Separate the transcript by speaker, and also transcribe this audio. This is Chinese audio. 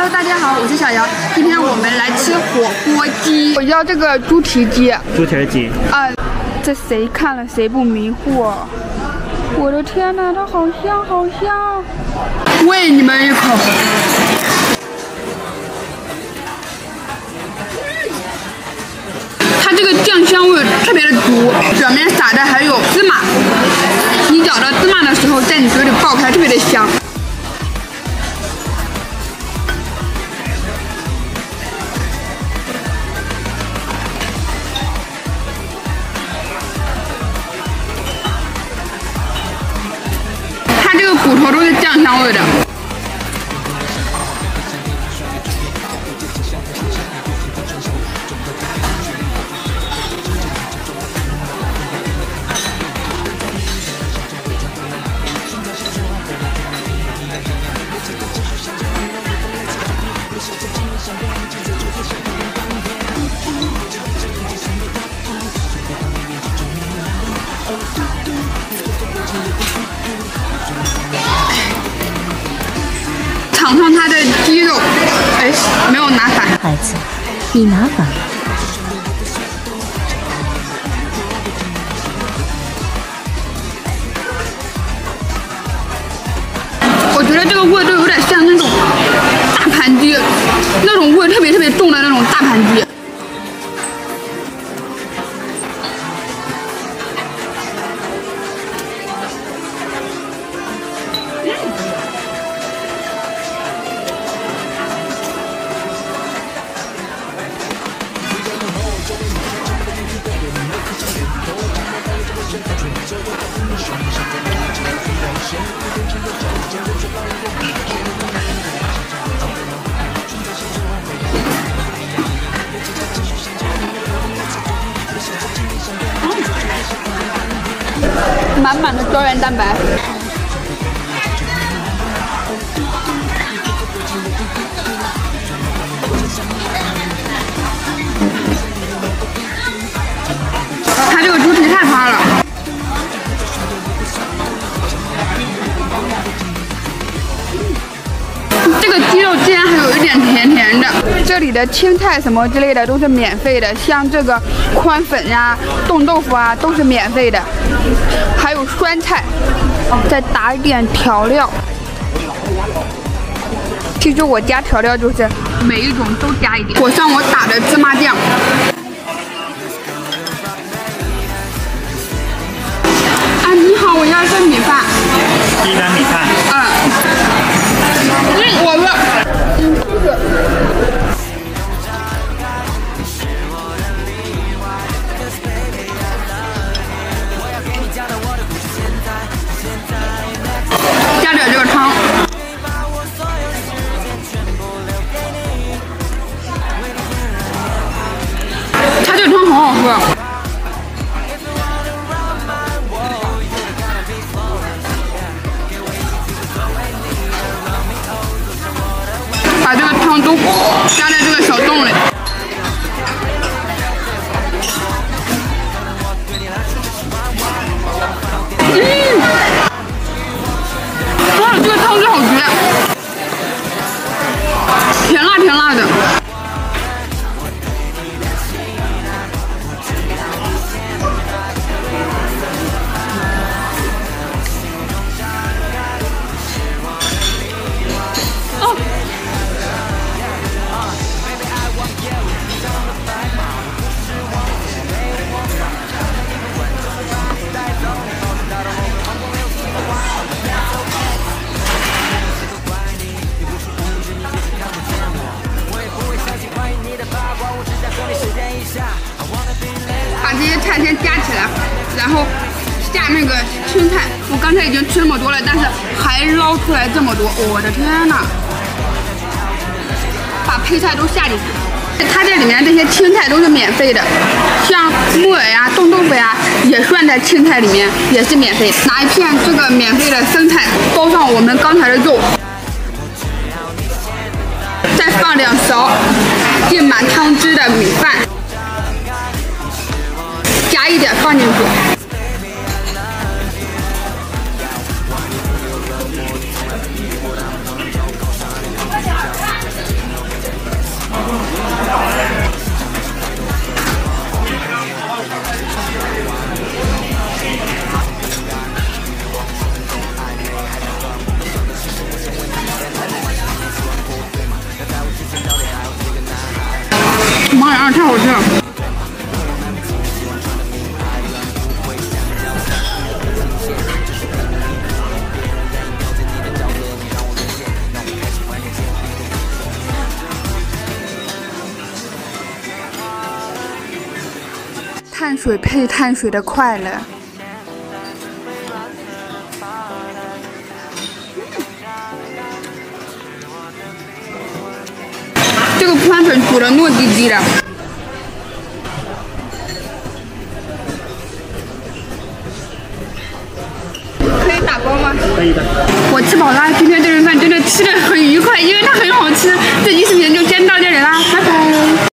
Speaker 1: Hello， 大家好，我是小姚。今天我们来吃火锅鸡，我要这个猪蹄鸡。
Speaker 2: 猪蹄鸡。
Speaker 1: 这谁看了谁不迷糊啊？我的天哪，它好香好香！喂你们一口。它这个酱香味特别的足，表面撒的还有芝麻，你咬到芝麻的时候，在你嘴里爆开，特别的香。它这个骨头都是酱香味的。尝尝它的鸡肉，没有拿反。
Speaker 3: 孩子，你拿反了。
Speaker 1: 我觉得这个味都有点像那种大盘鸡，那种味特别重的那种大盘鸡。满满的胶原蛋白。它这个猪蹄太趴了。这个鸡肉竟然还有一点甜甜的。这里的青菜什么之类的都是免费的，像这个宽粉呀、冻豆腐啊都是免费的，还有酸菜，再打一点调料。其实我加调料就是每一种都加一点，裹上我打的芝麻酱。你好，我要一份米饭。
Speaker 2: 一单米饭。
Speaker 1: 我饿。加点这个汤。它这个汤很好喝。把这个汤都加在这个小洞里。这个汤汁好绝，甜辣的。把这些菜先夹起来，然后下那个青菜。我刚才已经吃那么多了，但是还捞出来这么多，我的天哪！把配菜都下进去。它这里面这些青菜都是免费的，像木耳呀、冻豆腐呀，也算在青菜里面，也是免费的。拿一片这个免费的生菜包上我们刚才的肉，再放2勺浸满汤汁的米饭。加一点放进去。 啊，太好吃了。碳水配碳水的快乐。这个宽粉煮的糯叽叽的。可以打包吗？
Speaker 2: 可以的。
Speaker 1: 我吃饱了，今天这顿饭真的吃的很愉快，因为它很好吃。